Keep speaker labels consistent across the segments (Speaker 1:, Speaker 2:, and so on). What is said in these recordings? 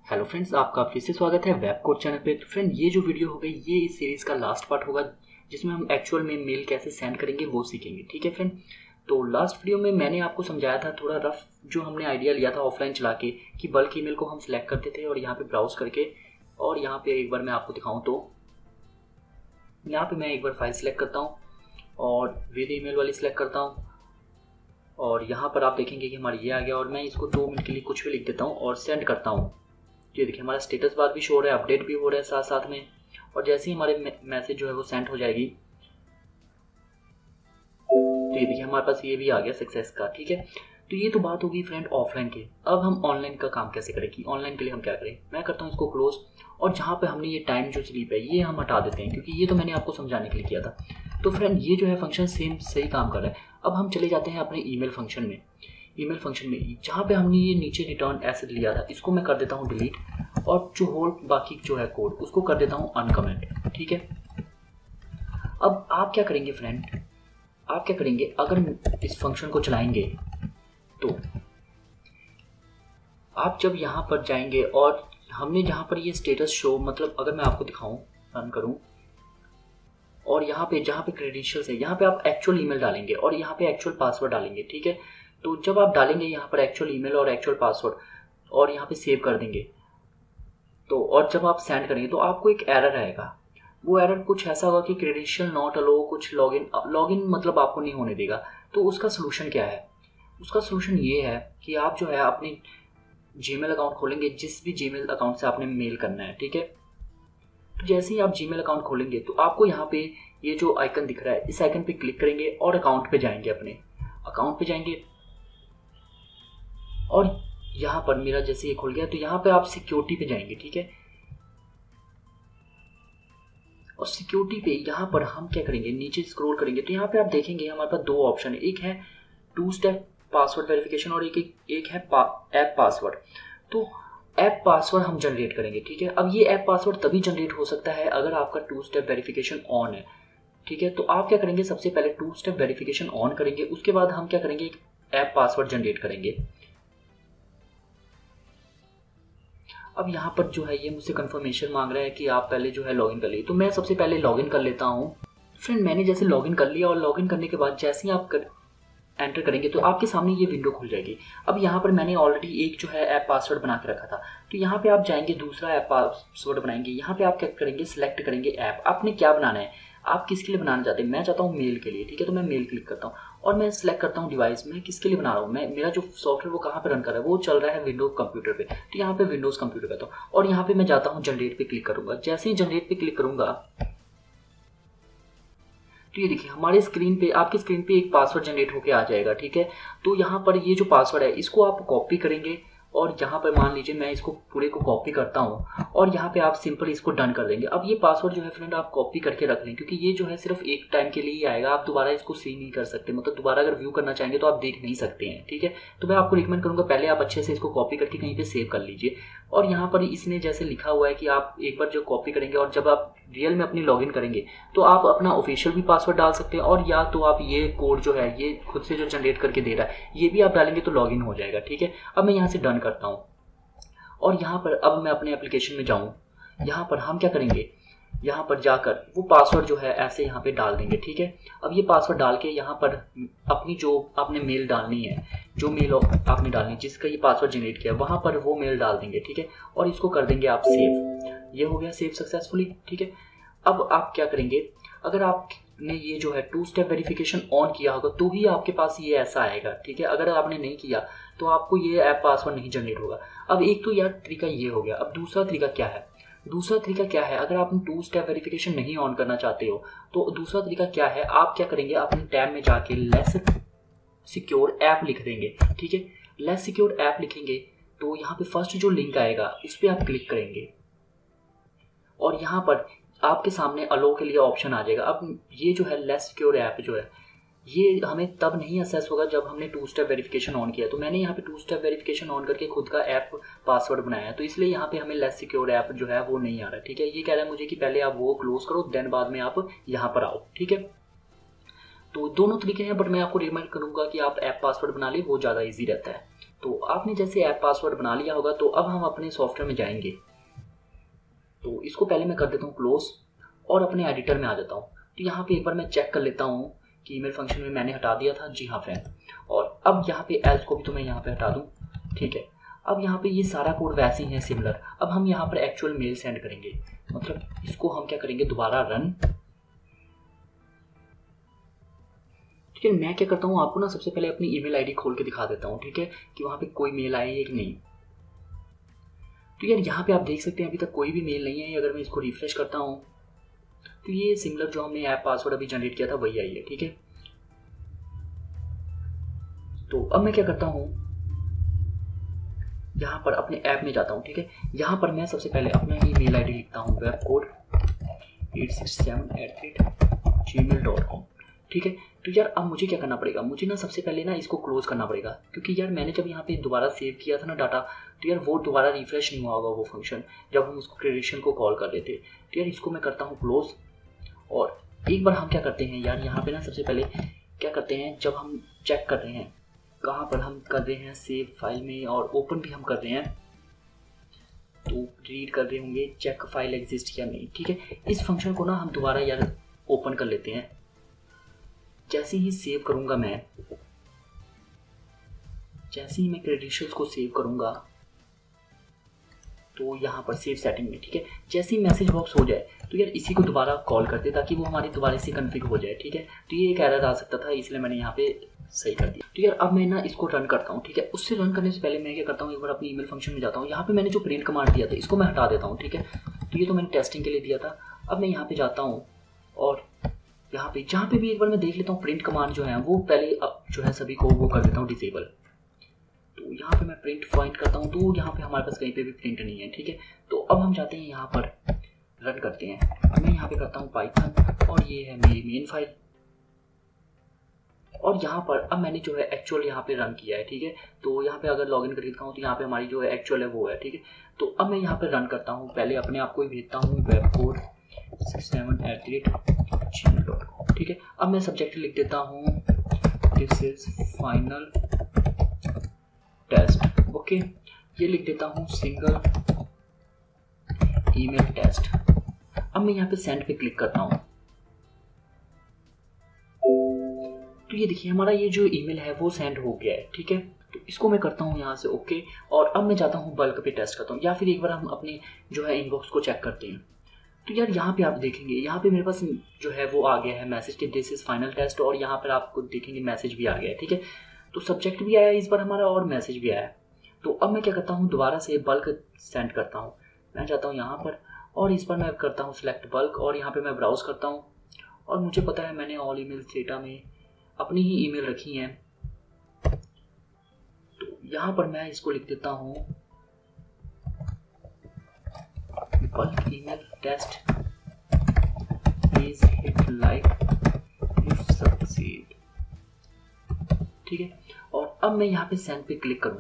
Speaker 1: Hello friends, आपका फिर से स्वागत है वेब कोड चैनल पे। तो फ्रेंड, ये जो वीडियो होगा ये इस सीरीज़ का लास्ट पार्ट होगा जिसमें हम एक्चुअल में मेल कैसे सेंड करेंगे वो सीखेंगे। ठीक है फ्रेंड, तो लास्ट वीडियो में मैंने आपको समझाया था थोड़ा रफ, जो हमने आइडिया लिया था ऑफलाइन चला के कि बल्क ईमेल को हम सिलेक्ट करते थे और यहाँ पे ब्राउज करके, और यहाँ पे एक बार मैं आपको दिखाऊँ तो यहाँ पे मैं एक बार फाइल सेलेक्ट करता हूँ और विद ईमेल वाली सिलेक्ट करता हूँ और यहाँ पर आप देखेंगे कि हमारा ये आ गया और मैं इसको 2 मिनट के लिए कुछ भी लिख देता हूँ और सेंड करता हूँ। ये देखिए हमारा स्टेटस बार भी शो हो रहा है, अपडेट भी हो रहा है साथ साथ में, और जैसे ही हमारे मैसेज जो है वो सेंड हो जाएगी तो ये देखिए हमारे पास ये भी आ गया सक्सेस का। ठीक है, तो ये तो बात होगी फ्रेंड ऑफलाइन की। अब हम ऑनलाइन का काम कैसे करें कि ऑनलाइन के लिए हम क्या करें। मैं करता हूँ इसको क्लोज, और जहाँ पे हमने ये टाइम जो स्लीप है ये हम हटा देते हैं क्योंकि ये तो मैंने आपको समझाने के लिए किया था। तो फ्रेंड ये जो है फंक्शन सेम सही काम कर रहा है। अब हम चले जाते हैं अपने ईमेल फंक्शन में। ईमेल फंक्शन में जहाँ पे हमने ये नीचे रिटर्न एसेट लिया था इसको मैं कर देता हूँ डिलीट, और जो होल बाकी जो है कोड उसको कर देता हूँ अनकमेंट। ठीक है, अब आप क्या करेंगे फ्रेंड, आप क्या करेंगे अगर इस फंक्शन को चलाएंगे तो आप जब यहाँ पर जाएंगे और हमने जहाँ पर ये स्टेटस शो, मतलब अगर मैं आपको दिखाऊं, रन करूं, और यहाँ पे जहाँ पे क्रेडेंशियल्स है यहाँ पे आप एक्चुअल ईमेल डालेंगे और यहाँ पे एक्चुअल पासवर्ड डालेंगे। ठीक है, तो जब आप डालेंगे यहाँ पर एक्चुअल ईमेल और एक्चुअल पासवर्ड और यहाँ पे सेव कर देंगे तो, और जब आप सेंड करेंगे तो आपको एक एरर आएगा। वो एरर कुछ ऐसा होगा कि क्रेडेंशियल नॉट अलो, कुछ लॉगिन मतलब आपको नहीं होने देगा। तो उसका सोल्यूशन क्या है? उसका सोल्यूशन ये है कि आप जो है अपनी जीमेल अकाउंट खोलेंगे, जिस भी जीमेल अकाउंट से आपने मेल करना है। ठीक है, तो जैसे ही आप जीमेल अकाउंट खोलेंगे तो आपको यहाँ पे ये जो आइकन दिख रहा है इस आइकन पे क्लिक करेंगे और अकाउंट पे जाएंगे, अपने अकाउंट पे जाएंगे, और यहाँ पर मेरा जैसे ये खुल गया तो यहाँ पे आप सिक्योरिटी पे जाएंगे। ठीक है, और सिक्योरिटी पे यहाँ पर हम क्या करेंगे, नीचे स्क्रॉल करेंगे तो यहाँ पे आप देखेंगे हमारे पास 2 ऑप्शन है, एक है 2 स्टेप पासवर्ड वेरिफिकेशन और एक है ऐप पासवर्ड। तो ऐप पासवर्ड हम जनरेट करेंगे। ठीक है, अब ये ऐप पासवर्ड तभी जनरेट हो सकता है अगर आपका 2 स्टेप वेरिफिकेशन ऑन है। ठीक है, तो आप क्या करेंगे, सबसे पहले 2 स्टेप वेरिफिकेशन ऑन करेंगे, उसके बाद हम क्या करेंगे, एक ऐप पासवर्ड जनरेट करेंगे। अब यहाँ पर जो है ये मुझसे कंफर्मेशन मांग रहा है कि आप पहले जो है लॉगिन कर लीजिए, तो मैं सबसे पहले लॉगिन कर लेता हूँ। फ्रेंड मैंने जैसे लॉगिन कर लिया और लॉगिन करने के बाद जैसे ही आप एंटर करेंगे तो आपके सामने ये विंडो खुल जाएगी। अब यहाँ पर मैंने ऑलरेडी एक जो है ऐप पासवर्ड बना के रखा था, तो यहाँ पे आप जाएंगे दूसरा ऐप पासवर्ड बनाएंगे। यहाँ पे आप क्या करेंगे, सिलेक्ट करेंगे ऐप, आपने क्या बनाना है, आप किसके लिए बनाना चाहते हैं। मैं चाहता हूँ मेल के लिए। ठीक है, तो मैं मेल क्लिक करता हूँ और मैं सिलेक्ट करता हूँ डिवाइस, मैं किसके लिए बना रहा हूँ, मैं मेरा जो सॉफ्टवेयर वो कहाँ पे रन कर रहा है, वो चल रहा है विंडोज कंप्यूटर पे। तो यहाँ पे विंडोज कंप्यूटर करता हूँ और यहाँ पे मैं जाता हूँ जनरेट पे क्लिक करूंगा। जैसे ही जनरेट पे क्लिक करूंगा तो ये देखिए हमारे स्क्रीन पे, आपकी स्क्रीन पे एक पासवर्ड जनरेट होके आ जाएगा। ठीक है, तो यहाँ पर ये जो पासवर्ड है इसको आप कॉपी करेंगे और यहाँ पर मान लीजिए मैं इसको पूरे को कॉपी करता हूँ और यहाँ पे आप सिंपल इसको डन कर देंगे। अब ये पासवर्ड जो है फ्रेंड आप कॉपी करके रख लें क्योंकि ये जो है सिर्फ एक टाइम के लिए ही आएगा, आप दोबारा इसको सी नहीं कर सकते, मतलब दोबारा अगर व्यू करना चाहेंगे तो आप देख नहीं सकते हैं। ठीक है, तो मैं आपको रिकमेंड करूँगा पहले आप अच्छे से इसको कॉपी करके कहीं पर सेव कर लीजिए। और यहाँ पर इसने जैसे लिखा हुआ है कि आप एक बार जो कॉपी करेंगे और जब आप रियल में अपनी लॉगिन करेंगे तो आप अपना ऑफिशियल भी पासवर्ड डाल सकते हैं, और या तो आप ये कोड जो है ये खुद से जो जनरेट करके दे रहा है ये भी आप डालेंगे तो लॉगिन हो जाएगा। ठीक है, अब मैं यहाँ से डन करता हूँ और यहाँ पर अब मैं अपने एप्लीकेशन में जाऊँ। यहाँ पर हम क्या करेंगे, यहाँ पर जाकर वो पासवर्ड जो है ऐसे यहाँ पे डाल देंगे। ठीक है, अब ये पासवर्ड डाल के यहाँ पर अपनी जो आपने मेल डालनी है, जो मेल आपने डालनी है जिसका ये पासवर्ड जनरेट किया वहाँ पर वो मेल डाल देंगे। ठीक है, और इसको कर देंगे आप सेव। ये हो गया सेव सक्सेसफुली। ठीक है, अब आप क्या करेंगे, अगर आपने ये जो है 2 स्टेप वेरिफिकेशन ऑन किया होगा तो ही आपके पास ये ऐसा आएगा। ठीक है, अगर आपने नहीं किया तो आपको ये ऐप पासवर्ड नहीं जनरेट होगा। अब एक तो यार तरीका ये हो गया। अब दूसरा तरीका क्या है, दूसरा तरीका क्या है, अगर आप 2 स्टेप वेरिफिकेशन नहीं ऑन करना चाहते हो तो दूसरा तरीका क्या है, आप क्या करेंगे, अपने टैब में जाके लेस सिक्योर ऐप लिख देंगे। ठीक है, लेस सिक्योर ऐप लिखेंगे तो यहाँ पे फर्स्ट जो लिंक आएगा उस पर आप क्लिक करेंगे और यहाँ पर आपके सामने अलो के लिए ऑप्शन आ जाएगा। अब ये जो है लेस सिक्योर ऐप जो है ये हमें तब नहीं असेस होगा जब हमने 2 स्टेप वेरिफिकेशन ऑन किया। तो मैंने यहाँ पे 2 स्टेप वेरिफिकेशन ऑन करके खुद का ऐप पासवर्ड बनाया है, तो इसलिए यहाँ पे हमें लेस सिक्योर ऐप जो है वो नहीं आ रहा। ठीक है, ये कह रहा है मुझे कि पहले आप वो क्लोज करो देन बाद में आप यहाँ पर आओ। ठीक है, तो दोनों तरीके हैं, बट मैं आपको रिकमेंड करूंगा कि आप ऐप पासवर्ड बना लें, वो ज़्यादा ईजी रहता है। तो आपने जैसे ऐप पासवर्ड बना लिया होगा, तो अब हम अपने सॉफ्टवेयर में जाएंगे। तो इसको पहले मैं कर देता हूँ क्लोज और अपने एडिटर में आ जाता हूँ। तो यहाँ पे एक बार मैं चेक कर लेता हूँ कि ईमेल फंक्शन में मैंने हटा दिया था। जी हाँ फ्रेंड, और अब यहाँ पे एल्स को भी तो मैं यहाँ पे हटा दूँ। ठीक है, अब यहाँ पे ये सारा कोड वैसे ही है सिमिलर। अब हम यहाँ पर एक्चुअल मेल सेंड करेंगे, मतलब इसको हम क्या करेंगे, दोबारा रन। ठीक है, मैं क्या करता हूँ, आपको ना सबसे पहले अपनी ईमेल आईडी खोल के दिखा देता हूँ, ठीक है, कि वहाँ पे कोई मेल आई है कि नहीं। तो यार यहाँ पे आप देख सकते हैं अभी तक कोई भी मेल नहीं है। अगर मैं इसको रिफ्रेश करता हूँ तो ये सिमिलर जो हमने ऐप पासवर्ड अभी जनरेट किया था वही आई है। ठीक है, तो अब मैं क्या करता हूँ, यहाँ पर अपने ऐप में जाता हूँ। ठीक है, यहाँ पर मैं सबसे पहले अपना ही मेल आईडी लिखता हूँ, webcode867@gmail.com। ठीक है, तो यार अब मुझे क्या करना पड़ेगा, मुझे ना सबसे पहले ना इसको क्लोज करना पड़ेगा, क्योंकि यार मैंने जब यहाँ पे दोबारा सेव किया था ना डाटा, तो यार वो दोबारा रिफ्रेश नहीं हुआ होगा वो फंक्शन जब हम उसको क्रेडिशन को कॉल कर रहे थे। तो यार इसको मैं करता हूँ क्लोज। और एक बार हम क्या करते हैं यार, यहाँ पे ना सबसे पहले क्या करते हैं, जब हम चेक कर रहे हैं कहाँ पर हम कर रहे हैं, सेव फाइल में, और ओपन भी हम कर रहे हैं, तो रीड कर रहे होंगे चेक फाइल एग्जिस्ट या नहीं। ठीक है, इस फंक्शन को ना हम दोबारा यार ओपन कर लेते हैं। जैसे ही सेव करूंगा मैं, जैसे ही मैं क्रेडेंशियल्स को सेव करूंगा, तो यहाँ पर सेव सेटिंग में, ठीक है, जैसे ही मैसेज बॉक्स हो जाए तो यार इसी को दोबारा कॉल करते ताकि वो हमारी दोबारा से कन्फिग हो जाए। ठीक है, तो ये एक एरर आ सकता था, इसलिए मैंने यहाँ पे सही कर दिया। तो यार अब मैं ना इसको रन करता हूँ। ठीक है, उससे रन करने से पहले मैं क्या करता हूँ, एक बार अपनी ईमेल फंक्शन में जाता हूँ। यहाँ पे मैंने जो प्रिंट कमांड दिया था इसको मैं हटा देता हूँ। ठीक है, तो ये तो मैंने टेस्टिंग के लिए दिया था। अब मैं यहाँ पे जाता हूँ और यहाँ पे जहाँ पे भी एक बार मैं देख लेता हूँ प्रिंट कमांड जो है वो पहले अब जो है सभी को वो कर देता हूँ डिसेबल। तो यहाँ पे मैं प्रिंट फाइंड करता हूँ, तो यहाँ पे हमारे पास कहीं पे भी प्रिंट नहीं है। ठीक है, तो अब हम जाते हैं यहाँ पर रन करते हैं। मैं यहाँ पे करता हूँ पाइथन और ये है मेरी मेन फाइल, और यहाँ पर अब मैंने जो है एक्चुअल यहाँ पे रन किया है। ठीक है, तो यहाँ पे अगर लॉगिन करके दिखाऊँ तो यहाँ पे हमारी जो है एक्चुअल है वो है। ठीक है, तो अब मैं यहाँ पे रन करता हूँ, पहले अपने आप को ही भेजता हूँ webcode867@gmail.com। ठीक है, अब मैं सब्जेक्ट लिख देता हूँ this is final test. Okay, ये लिख देता हूँ सिंगल ईमेल टेस्ट। अब मैं यहाँ पे सेंड पे क्लिक करता हूँ, तो ये देखिए हमारा ये जो ईमेल है वो सेंड हो गया है। ठीक है, तो इसको मैं करता हूँ यहाँ से ओके, और अब मैं जाता हूँ बल्क पे टेस्ट करता हूँ, या फिर एक बार हम अपने जो है इनबॉक्स को चेक करते हैं। तो यार यहाँ पे आप देखेंगे यहाँ पे मेरे पास जो है वो आ गया है मैसेज कि दिस इज फाइनल टेस्ट, और यहाँ पर आपको देखेंगे मैसेज भी आ गया है। ठीक है, तो सब्जेक्ट भी आया इस बार हमारा और मैसेज भी आया। तो अब मैं क्या करता हूँ, दोबारा से बल्क सेंड करता हूँ। मैं जाता हूँ यहाँ पर और इस बार मैं करता हूँ सिलेक्ट बल्क, और यहाँ पे मैं ब्राउज करता हूँ, और मुझे पता है मैंने ऑल ईमेल डेटा में अपनी ही ईमेल रखी हैं। तो यहाँ पर मैं इसको लिख देता हूँ bulk email test, please hit like if succeed. ठीक है, और अब मैं यहाँ पे सेंड पे क्लिक करूँ,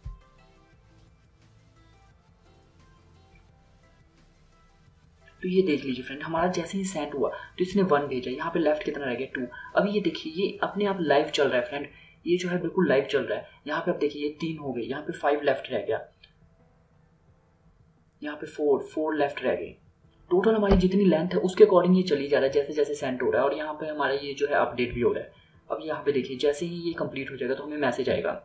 Speaker 1: तो ये देख लीजिए फ्रेंड, हमारा जैसे ही सेंड हुआ तो इसने 1 भेजा, यहाँ पे लेफ्ट कितना रह गया 2। अभी ये देखिए ये अपने आप लाइव चल रहा है फ्रेंड, ये जो है बिल्कुल लाइव चल रहा है। यहाँ पे आप देखिए ये 3 हो गए, यहाँ पे 5 लेफ्ट रह गया, यहाँ पे 4 लेफ्ट रह गए। टोटल हमारी जितनी लेंथ है उसके अकॉर्डिंग ये चली जा रहा है जैसे जैसे सेंड हो रहा है, और यहाँ पे हमारा ये जो है अपडेट भी हो रहा है। अब यहाँ पे देखिए जैसे ही ये कंप्लीट हो जाएगा तो हमें मैसेज आएगा,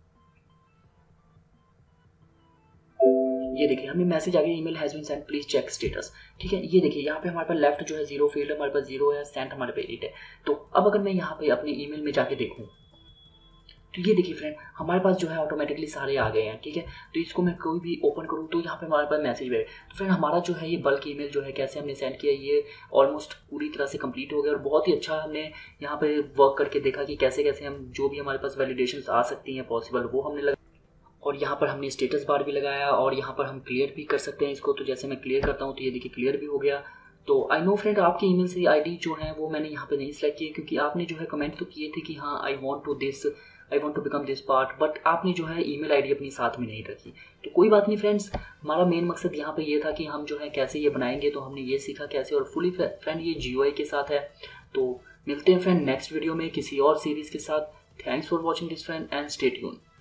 Speaker 1: ये देखिए हमें मैसेज आ गया email has been sent please check status. ठीक है, ये देखिए यहाँ पे हमारे पास लेफ्ट जो है 0 फील्ड है, हमारे पास 0 है, सेंट हमारे पे 8 है। तो अब अगर मैं यहाँ पे अपने ईमेल में जाके देखूँ तो ये देखिए फ्रेंड हमारे पास जो है ऑटोमेटिकली सारे आ गए हैं। ठीक है, तो इसको मैं कोई भी ओपन करूँ तो यहाँ पे हमारे पास मैसेज है। तो फ्रेंड हमारा जो है ये बल्क ईमेल जो है कैसे हमने सेंड किया, ये ऑलमोस्ट पूरी तरह से कंप्लीट हो गया, और बहुत ही अच्छा हमने यहाँ पे वर्क करके देखा कि कैसे कैसे हम जो भी हमारे पास वैलिडेशंस आ सकती हैं पॉसिबल वो हमने लगा, और यहाँ पर हमने स्टेटस बार भी लगाया, और यहाँ पर हम क्लियर भी कर सकते हैं इसको। तो जैसे मैं क्लियर करता हूँ तो ये देखिए क्लियर भी हो गया। तो आई नो फ्रेंड आपकी ईमेल से आईडी जो है वो मैंने यहाँ पे नहीं सिलेक्ट की, क्योंकि आपने जो है कमेंट तो किए थे कि हाँ I want to become this part, but आपने जो है ईमेल आईडी अपनी साथ में नहीं रखी। तो कोई बात नहीं फ्रेंड्स, हमारा मेन मकसद यहाँ पे ये था कि हम जो है कैसे ये बनाएंगे, तो हमने ये सीखा कैसे, और फुली फ्रेंड ये GUI के साथ है। तो मिलते हैं फ्रेंड नेक्स्ट वीडियो में किसी और सीरीज़ के साथ। Thanks for watching this friend and stay tuned.